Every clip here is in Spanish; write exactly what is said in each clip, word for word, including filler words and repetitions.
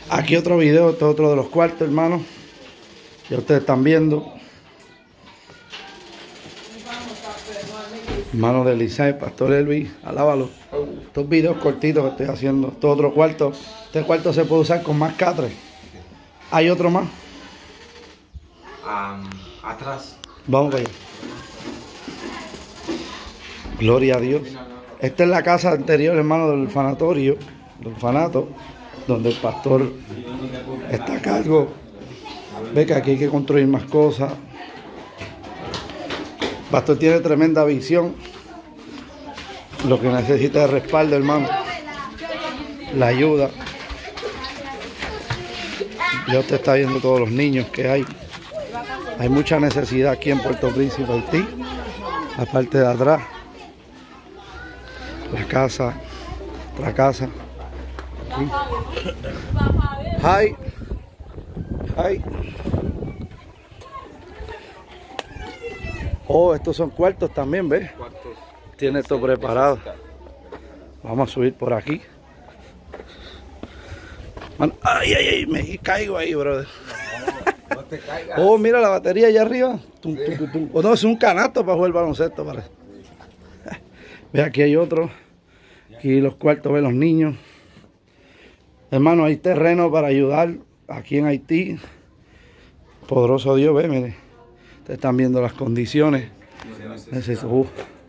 Aquí otro video, este es otro de los cuartos, hermano. Ya ustedes están viendo. Hermano de Eliseo, Pastor Elvis, alábalo. Estos videos cortitos que estoy haciendo. Este otro cuarto. Este cuarto se puede usar con más catres. ¿Hay otro más? Um, atrás. Vamos para allá. Gloria a Dios. Esta es la casa anterior, hermano, del orfanatorio, del orfanato, donde el pastor está a cargo. Ve que aquí hay que construir más cosas. El pastor tiene tremenda visión. Lo que necesita es respaldo, hermano. La ayuda. Ya usted está viendo todos los niños que hay. Hay mucha necesidad aquí en Puerto Príncipe, Haití. La parte de atrás. La casa. La casa. Aquí. Hi. Hi. Oh, estos son cuartos también, ¿ves? Tiene esto preparado. Vamos a subir por aquí. Ay, ay, ay, me caigo ahí, brother. No, no te caigas. Oh, mira la batería allá arriba. Tum, tum, tum, tum. Oh, no, es un canasto para jugar baloncesto, parece. Ve, aquí hay otro. Aquí los cuartos, ve los niños. Hermano, hay terreno para ayudar aquí en Haití. Poderoso Dios, ve, mire. Ustedes están viendo las condiciones. Necesito, uh.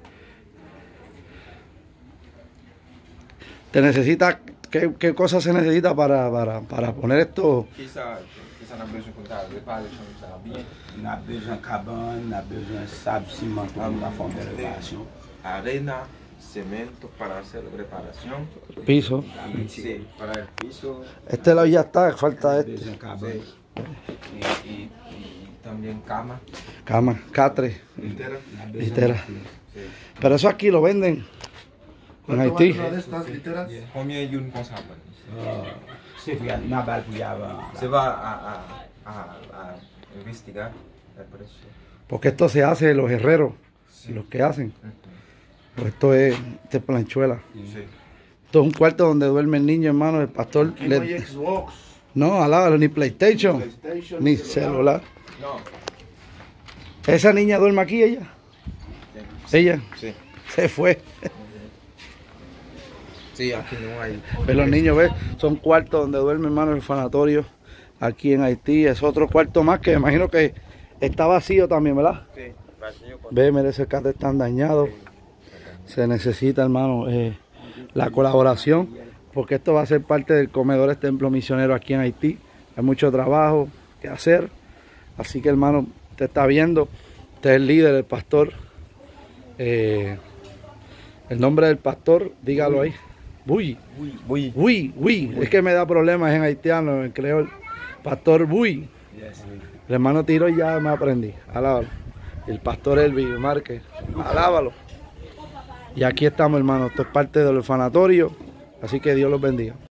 Te necesita, ¿qué, qué cosa se necesita para, para, para poner esto? Quizá, quizá não besoin de préparer ça bien. On a besoin de cabane, on a besoin de sable, ciment pour la forme de réparation. Arena, cemento para hacer preparación. Piso. Sí, para el piso. Este lado ya está, falta este. Besoin de cabane. Y, y, y también cama. Cama, catre, Litera. litera. Sí. Pero eso aquí lo venden en Haití. Combien y un consable? C'est pour ma balle pour y avoir. Se va a, a, a, a investigar el precio. Porque esto se hace los herreros, los que hacen. Pues esto es, este es planchuela. Sí. Esto es un cuarto donde duerme el niño, hermano. El pastor Aquí le- no hay Xbox, no, alábalo, ni PlayStation, PlayStation, ni celular. No. Esa niña duerme aquí, ella. Ella Sí. se fue. Sí, aquí no hay. Ve los niños, ve, son cuartos donde duerme, hermano, el orfanatorio aquí en Haití. Es otro cuarto más que me imagino que está vacío también, ¿verdad? Sí, vacío. Ve, mire, esos catres están dañados. Se necesita, hermano, eh, la colaboración, porque esto va a ser parte del Comedores Templo Misionero aquí en Haití. Hay mucho trabajo que hacer. Así que, hermano, usted está viendo, usted es el líder, el pastor. Eh, el nombre del pastor, dígalo ahí. Bui. Bui. Bui, Bui. Es que me da problemas en haitiano, en creol. Pastor Bui. El hermano Tiro ya me aprendí. Alábalo. El pastor Elvis Márquez. Alábalo. Y aquí estamos, hermano. Esto es parte del orfanatorio. Así que Dios los bendiga.